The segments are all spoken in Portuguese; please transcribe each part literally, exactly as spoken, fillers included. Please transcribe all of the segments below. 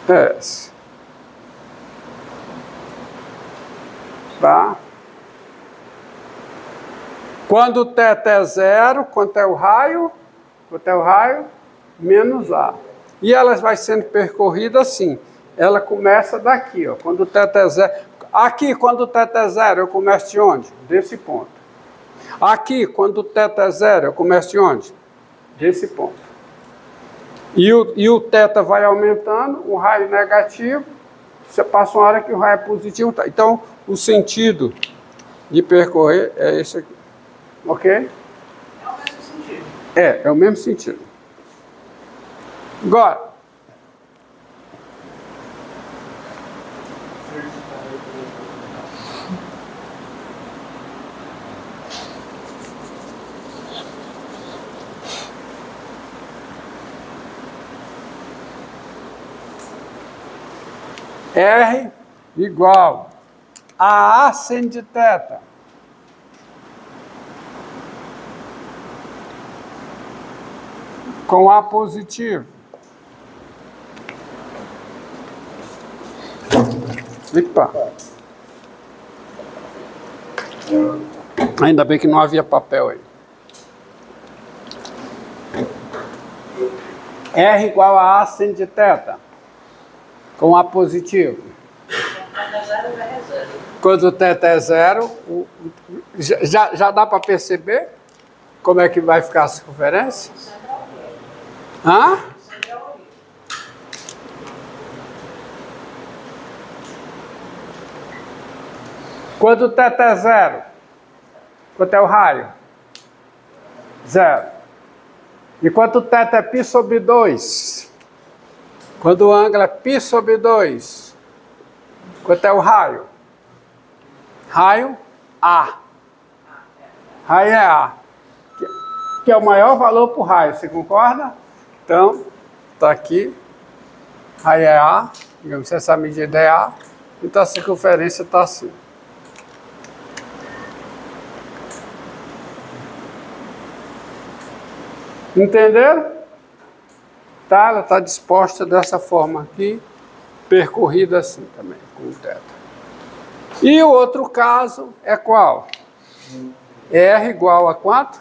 S. Tá? Quando θ é zero, quanto é o raio? Quanto é o raio? Menos A. E ela vai sendo percorrida assim. Ela começa daqui, ó. Quando θ é zero. Aqui, quando θ é zero, eu começo de onde? Desse ponto. Aqui, quando θ é zero, eu começo de onde? Desse ponto. E o, e o θ vai aumentando, o raio negativo, você passa uma hora que o raio é positivo. Tá? Então, o sentido de percorrer é esse aqui. Ok? É o mesmo sentido. É, é o mesmo sentido. Agora, R igual a A seno de θ com A positivo. Epa. Ainda bem que não havia papel aí. R igual a A seno de θ com A positivo. Quando o θ é zero, o, já, já dá para perceber como é que vai ficar a circunferência? Hã? Quando o θ é zero, quanto é o raio? Zero. E quanto o θ é π sobre dois? Quando o ângulo é π sobre dois, quanto é o raio? Raio A. Raio é A. Que, que é o maior valor para o raio, você concorda? Então, está aqui. Raio é A. Digamos que essa medida é A. Então a circunferência está assim. Entenderam? Tá? Ela está disposta dessa forma aqui, percorrida assim também, com o θ. E o outro caso é qual? R igual a quanto?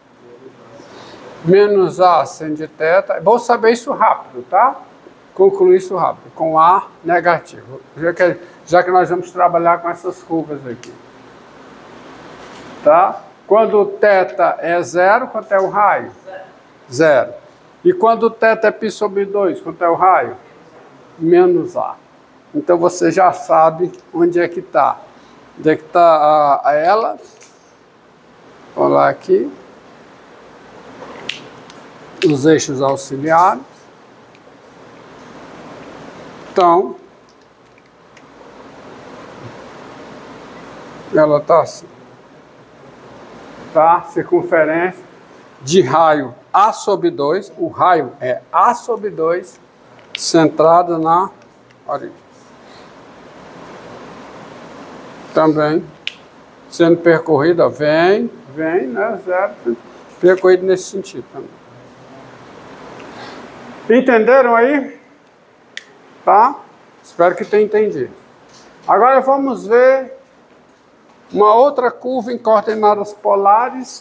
Menos A seno de θ. Vou saber isso rápido, tá? Concluir isso rápido, com A negativo. Já que, já que nós vamos trabalhar com essas curvas aqui. Tá? Quando o θ é zero, quanto é o raio? Zero. E quando o θ é π sobre dois, quanto é o raio? Menos A. Então você já sabe onde é que está. Onde é que está a, a ela? Vamos lá aqui. Os eixos auxiliares. Então, ela está assim. Tá? Circunferência de raio A sobre dois. O raio é A sobre dois, centrada na origem. Também sendo percorrida, vem, vem, né, zero, percorrido nesse sentido também. Entenderam aí? Tá? Espero que tenham entendido. Agora vamos ver uma outra curva em coordenadas polares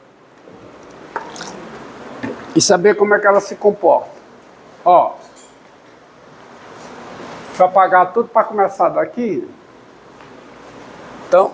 e saber como é que ela se comporta. Ó, deixa eu apagar tudo para começar daqui. Então,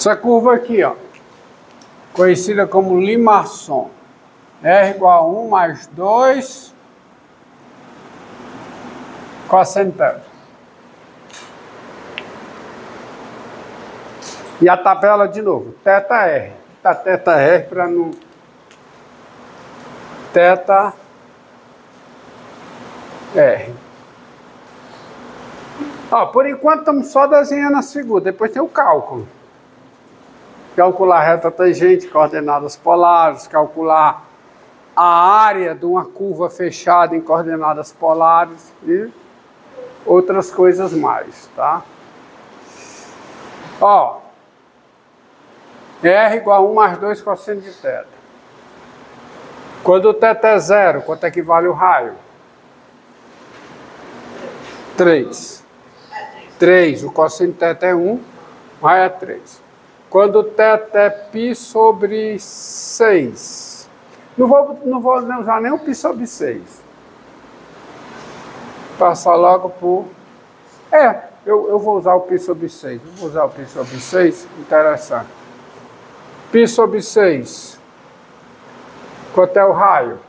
Essa curva aqui, ó, conhecida como limaçom. R igual a um mais dois cosseno θ. E a tabela de novo, θr. Tá θr para não... Θ R. Ó, por enquanto estamos só desenhando as figuras, depois tem o cálculo. Calcular reta tangente, coordenadas polares, calcular a área de uma curva fechada em coordenadas polares e outras coisas mais, tá? Ó, R igual a um mais dois cosseno de θ. Quando o θ é zero, quanto é que vale o raio? três. três. O cosseno de θ é um, o raio é três. Quando o θ é π sobre seis. Não vou, não vou usar nem o π sobre seis. Passar logo por... É, eu, eu vou usar o π sobre seis. Eu vou usar o π sobre seis, interessante. π sobre seis. Quanto é o raio?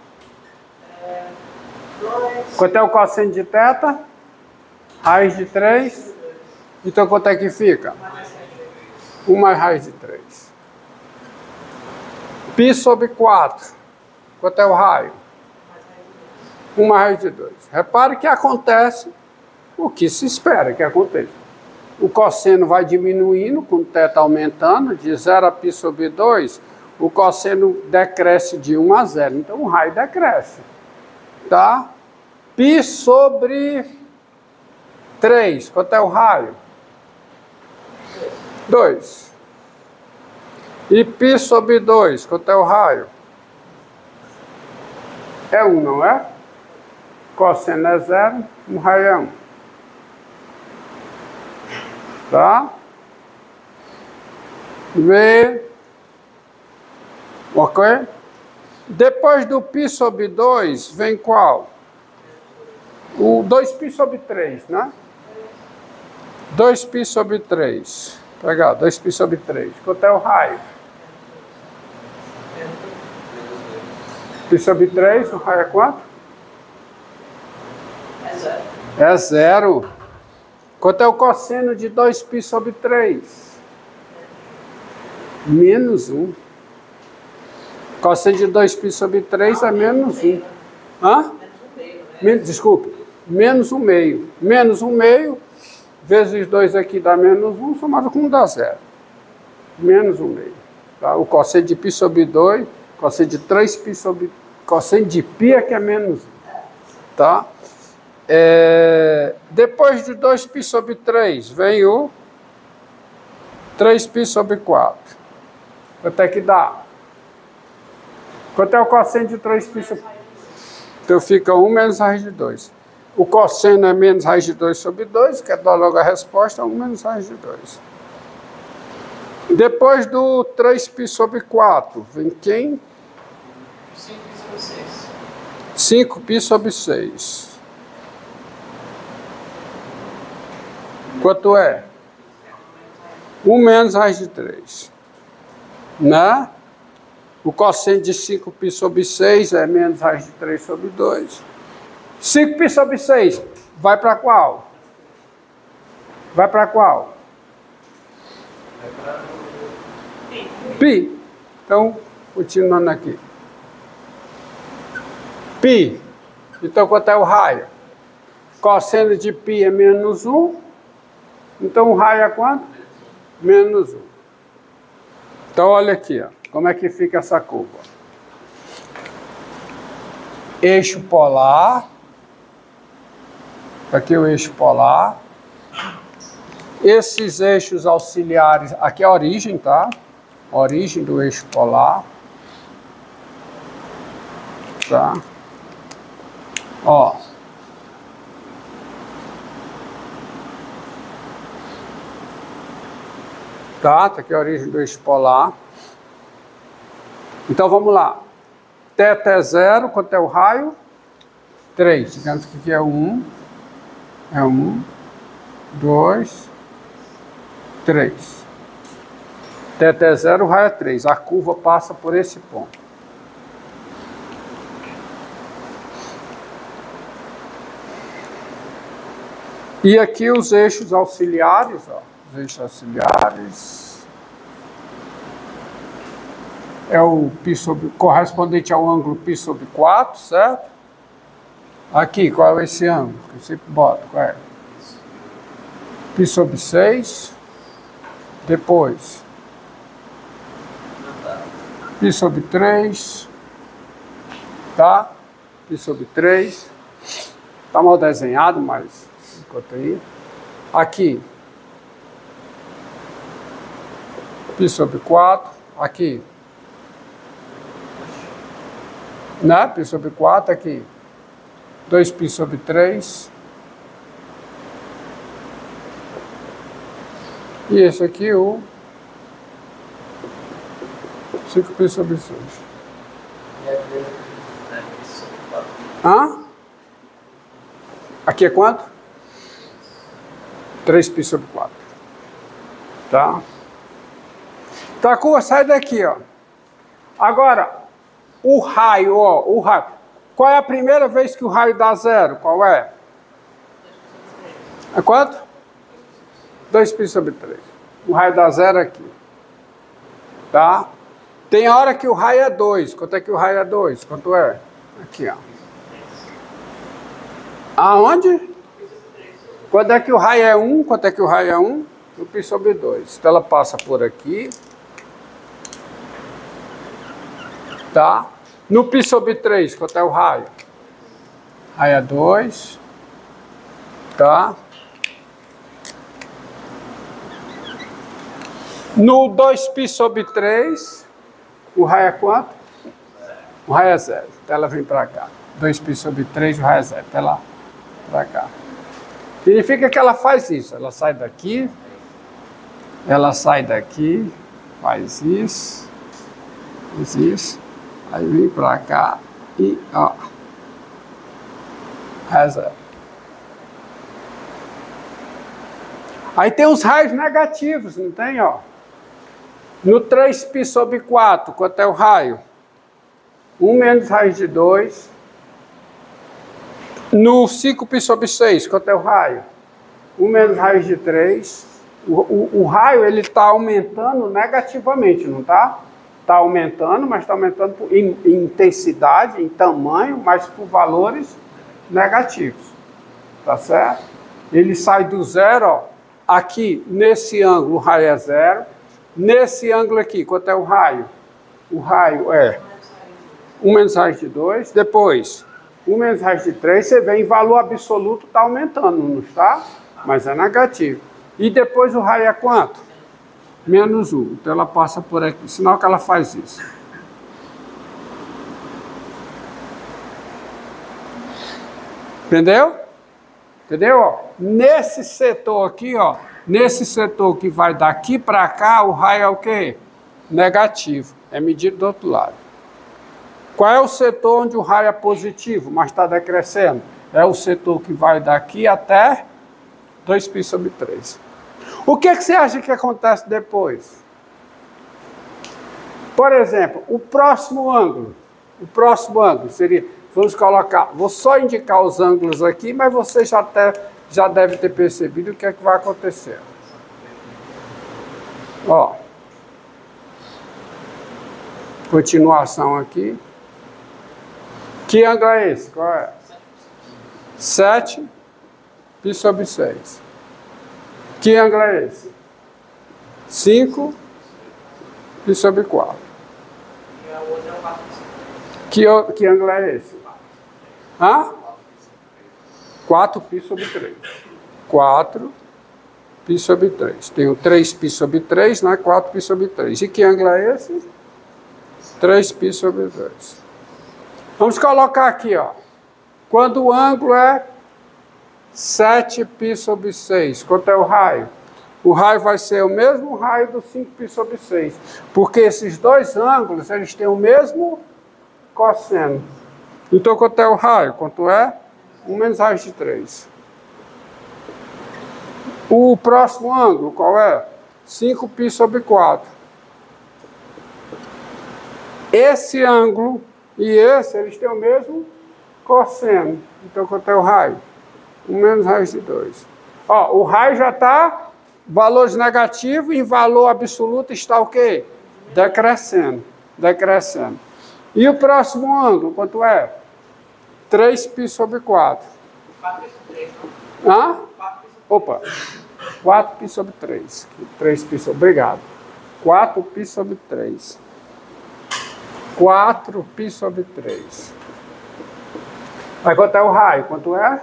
Quanto é o cosseno de θ? Raiz de três. Então quanto é que fica? um mais raiz de três. Π sobre quatro. Quanto é o raio? um mais raiz de dois. Repare que acontece o que se espera que aconteça. O cosseno vai diminuindo com o θ aumentando, de zero a π sobre dois, o cosseno decresce de um a zero. Então o raio decresce. Tá? Π sobre três. Quanto é o raio? dois. E π sobre dois. Quanto é o raio? É um, não é? Cosseno é zero, o raio é um. Tá? V. Ok? Depois do π sobre dois, vem qual? O dois π sobre três, né? dois π sobre três. Pegar, dois π sobre três. Quanto é o raio? π sobre três, o raio é quanto? É zero. É zero. Quanto é o cosseno de dois π sobre três? Menos um. Cosseno de dois π sobre três é menos um. Hã? Men Desculpe. Menos um meio. Menos um meio, vezes dois aqui dá menos um, somado com um dá zero. Menos um meio. Tá? O cosseno de π sobre dois, cosseno de três π sobre... Cosseno de π é que é menos um. Tá? É, depois de dois π sobre três, vem o três π sobre quatro. Quanto é que dá? Quanto é o cosseno de três π sobre... Então fica um menos raiz de dois. O cosseno é menos raiz de dois sobre dois, que é dar logo a resposta, um menos raiz de dois. Depois do três π sobre quatro, vem quem? cinco π sobre seis. cinco π sobre seis. Quanto é? um menos raiz de três. Né? O cosseno de cinco π sobre seis é menos raiz de três sobre dois. cinco π sobre seis, vai para qual? Vai para qual? Π. Então, continuando aqui. Π. Então, quanto é o raio? Cosseno de π é menos um. Então, o raio é quanto? Menos um. Então, olha aqui, ó, como é que fica essa curva. Eixo polar. Aqui é o eixo polar. Esses eixos auxiliares, aqui é a origem, tá? Origem do eixo polar. Tá? Ó. Tá? Tá aqui a origem do eixo polar. Então vamos lá. Θ é zero, quanto é o raio? três. Digamos que aqui é um. É um, dois, três. Θ é zero, o raio é três. A curva passa por esse ponto. E aqui os eixos auxiliares, ó, os eixos auxiliares é o π sobre, correspondente ao ângulo π sobre quatro, certo? Aqui, qual é esse ângulo? Que eu sempre boto, qual é? π sobre seis. Depois, π sobre três. Tá? π sobre três. Tá mal desenhado, mas enquanto aí. Aqui, π sobre quatro. Aqui, né? π sobre quatro. Aqui, dois π sobre três. E esse aqui, o cinco π sobre seis. Hã? Aqui é quanto? três π sobre quatro. Tá? Então a curva sai daqui, ó. Agora, o raio, ó, o raio. Qual é a primeira vez que o raio dá zero? Qual é? É quanto? dois π sobre três. O raio dá zero aqui. Tá? Tem hora que o raio é dois. Quanto é que o raio é dois? Quanto é? Aqui, ó. Aonde? Quando é que o raio é um? Quanto é que o raio é um? O π sobre dois. Então ela passa por aqui. Tá? No π sobre três, quanto é o raio? Raio é dois. Tá? No dois π sobre três, o raio é quanto? O raio é zero. Então ela vem para cá. dois π sobre três, o raio é zero. Então ela para cá. Significa que ela faz isso. Ela sai daqui. Ela sai daqui. Faz isso. Faz isso. Aí vem para cá. E ó. Raio é zero. Aí tem os raios negativos, não tem, ó? No três π sobre quatro, quanto é o raio? um menos raiz de dois. No cinco π sobre seis, quanto é o raio? um menos raiz de três. O, o, o raio, ele está aumentando negativamente, não está? Está aumentando, mas está aumentando por, em, em intensidade, em tamanho, mas por valores negativos. Tá certo? Ele sai do zero, ó. Aqui, nesse ângulo, o raio é zero. Nesse ângulo aqui, quanto é o raio? O raio é um menos raiz de dois. Depois, um menos raiz de três. Você vê, em valor absoluto está aumentando, não está? Mas é negativo. E depois o raio é quanto? Menos um. Então ela passa por aqui. Sinal que ela faz isso. Entendeu? Entendeu? Ó, nesse setor aqui, ó. Nesse setor que vai daqui para cá, o raio é o quê? Negativo. É medido do outro lado. Qual é o setor onde o raio é positivo, mas está decrescendo? É o setor que vai daqui até dois π sobre três. O que, é que você acha que acontece depois? Por exemplo, o próximo ângulo. O próximo ângulo seria... Vamos colocar... Vou só indicar os ângulos aqui, mas você já até... já deve ter percebido o que é que vai acontecer. Ó. Continuação aqui. Que ângulo é esse? Qual é? sete π sobre seis. Que ângulo é esse? cinco π sobre quatro. Que, que ângulo é esse? Hã? quatro π sobre três. quatro π sobre três. Tem o três π sobre três, né? quatro π sobre três. E que ângulo é esse? três π sobre três. Vamos colocar aqui, ó. Quando o ângulo é sete π sobre seis, quanto é o raio? O raio vai ser o mesmo raio do cinco π sobre seis. Porque esses dois ângulos, eles têm o mesmo cosseno. Então, quanto é o raio? Quanto é? um menos raiz de três. O próximo ângulo, qual é? cinco π sobre quatro. esse ângulo e esse, eles têm o mesmo cosseno. Então, quanto é o raio? um menos raiz de dois. Ó, o raio já está valores negativos, em valor absoluto está o quê? Decrescendo. Decrescendo. E o próximo ângulo, quanto é? três π sobre quatro. Hã? Opa. quatro π sobre três. três π sobre... Obrigado. quatro π sobre três. quatro π sobre três. Aí quanto é o raio? Quanto é?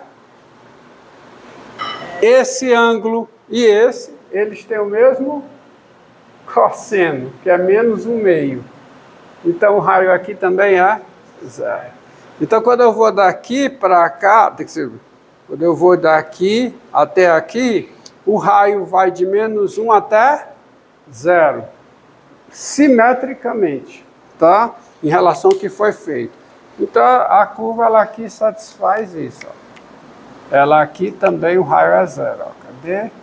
Esse ângulo e esse, eles têm o mesmo cosseno, que é menos um meio. Então o raio aqui também é zero. Então quando eu vou daqui para cá, tem que ser, quando eu vou daqui até aqui, o raio vai de menos um até zero. Simetricamente, tá? Em relação ao que foi feito. Então a curva ela aqui satisfaz isso. Ó. Ela aqui também o raio é zero. Ó. Cadê? Aqui.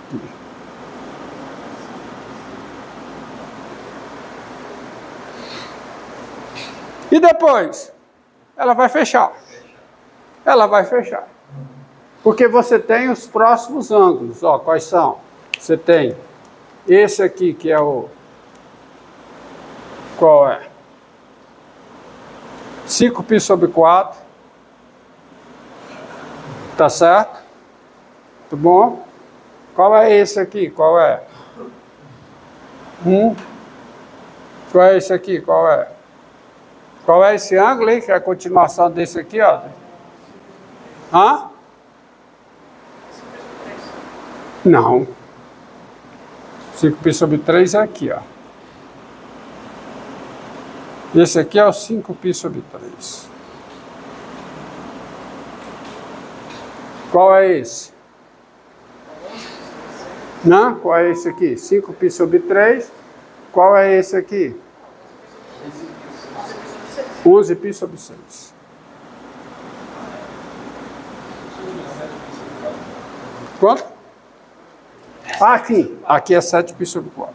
E depois? Ela vai fechar. Ela vai fechar. Porque você tem os próximos ângulos. Ó, quais são? Você tem esse aqui que é o... Qual é? cinco π sobre quatro. Tá certo? Muito bom. Qual é esse aqui? Qual é? Um. Qual é esse aqui? Qual é? Qual é esse ângulo aí? Que é a continuação desse aqui, ó. Hã? Não. cinco π sobre três é aqui, ó. Esse aqui é o cinco π sobre três. Qual é esse? Não? Qual é esse aqui? cinco π sobre três. Qual é esse aqui? onze π sobre seis. Quanto? Ah, aqui. Aqui é sete π sobre quatro.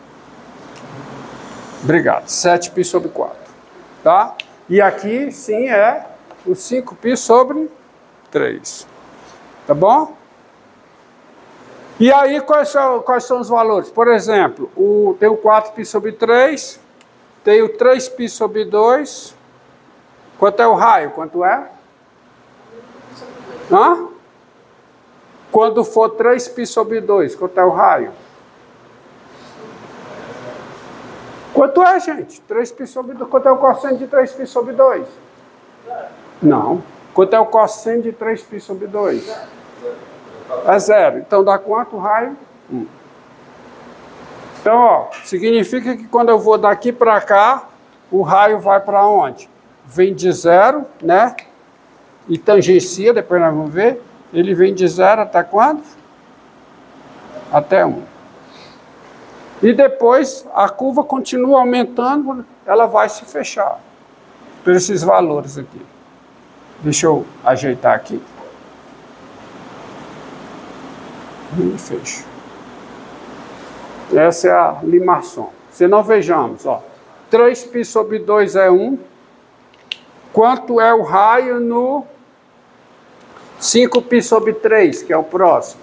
Obrigado. sete π sobre quatro. Tá? E aqui, sim, é o cinco π sobre três. Tá bom? E aí, quais são, quais são os valores? Por exemplo, o, tem o quatro π sobre três, tem o três π sobre dois. Quanto é o raio? Quanto é? Hã? Quando for três π sobre dois, quanto é o raio? Quanto é, gente? três π sobre dois. Quanto é o cosseno de três π sobre dois? Não. Quanto é o cosseno de três π sobre dois? É zero. Então dá quanto o raio? um. Então, ó, significa que quando eu vou daqui para cá, o raio vai para onde? Vem de zero, né? E tangencia, depois nós vamos ver. Ele vem de zero até quando? Até um. E depois a curva continua aumentando, ela vai se fechar por esses valores aqui. Deixa eu ajeitar aqui. E fecho. Essa é a limação. Se não vejamos, ó. três π sobre dois é um. Quanto é o raio no cinco π sobre três, que é o próximo?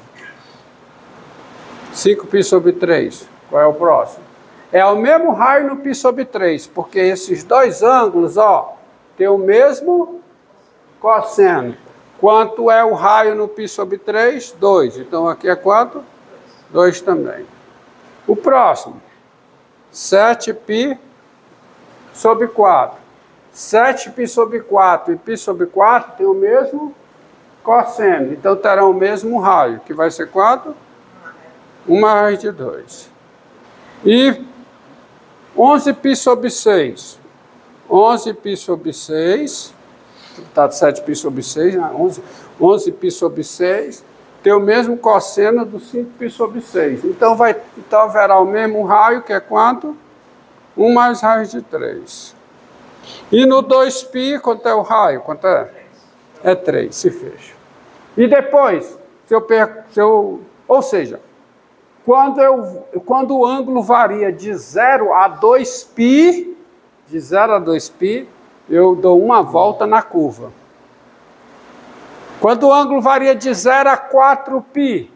cinco π sobre três. Qual é o próximo? É o mesmo raio no π sobre três, porque esses dois ângulos, ó, tem o mesmo cosseno. Quanto é o raio no π sobre três? dois. Então aqui é quanto? dois também. O próximo, sete π sobre quatro. sete π sobre quatro e π sobre quatro tem o mesmo cosseno. Então terão o mesmo raio, que vai ser quanto? uma raiz de dois. E onze π sobre seis. onze π sobre seis. Está sete π sobre seis, né? onze, onze π sobre seis. Tem o mesmo cosseno do cinco π sobre seis. Então, vai, então haverá o mesmo raio, que é quanto? um mais raiz de três. E no dois π, quanto é o raio? Quanto é? É três, se fecha. E depois, se eu perco, se eu, ou seja, quando, eu, quando o ângulo varia de zero a dois π, de zero a dois π, eu dou uma volta na curva. Quando o ângulo varia de zero a quatro π,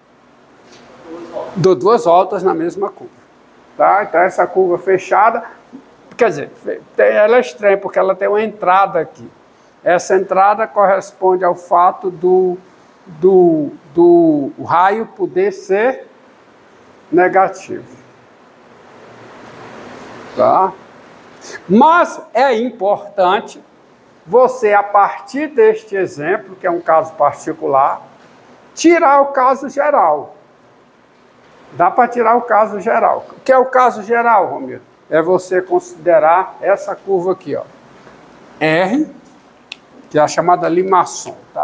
dou duas voltas na mesma curva. Tá? Então, essa curva fechada, quer dizer, ela é estranha porque ela tem uma entrada aqui. Essa entrada corresponde ao fato do, do, do raio poder ser negativo. Tá? Mas é importante você, a partir deste exemplo, que é um caso particular, tirar o caso geral. Dá para tirar o caso geral. O que é o caso geral, Romero? É você considerar essa curva aqui, ó, R, que é a chamada limaçom, tá?